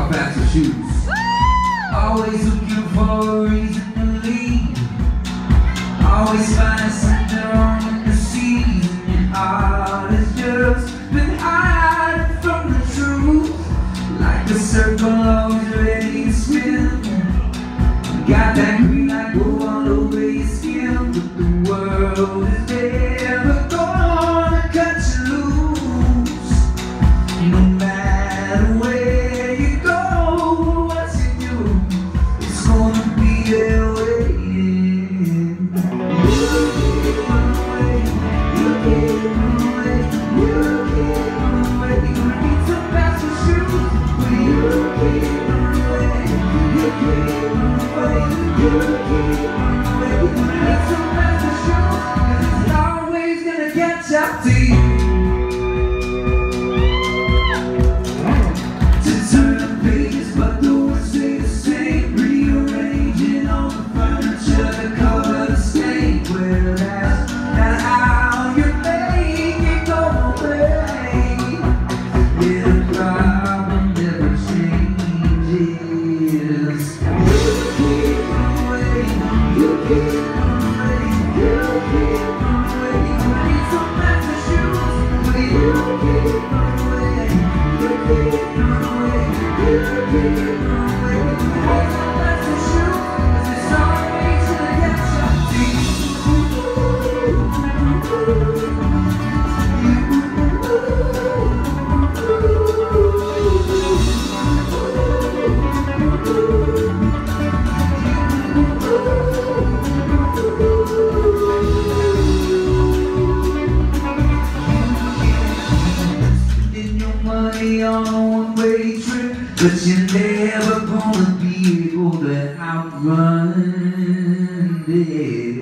Rock Factor shoes. Always looking for a reason to leave. Always find something wrong in the season. Your heart has just been hiding from the truth. Like a circle always ready to spin. You got that green light go all over your skin, but the world is never gonna cut you loose. No matter where you go, what you do, it's gonna be there waiting. You can't run away, you can't run away, you can't run away. You're gonna need some faster shoes, but you can't run away, you can't run away, you can't run away. You're gonna need some faster shoes, 'cause it's always gonna catch up to you. But the words stay the same, rearranging all the furniture to cover the stain. Well, that's not how you make it go away. Yeah, the problem never changes. You can't run away, you can't run away, you can't run away. You need some faster shoes, but you can't run away, you can't run away. You can't run away, you need some faster shoes, 'cause it's always gonna catch up to you. Spending your money on a one-way trip, but you're never gonna be able to outrun it.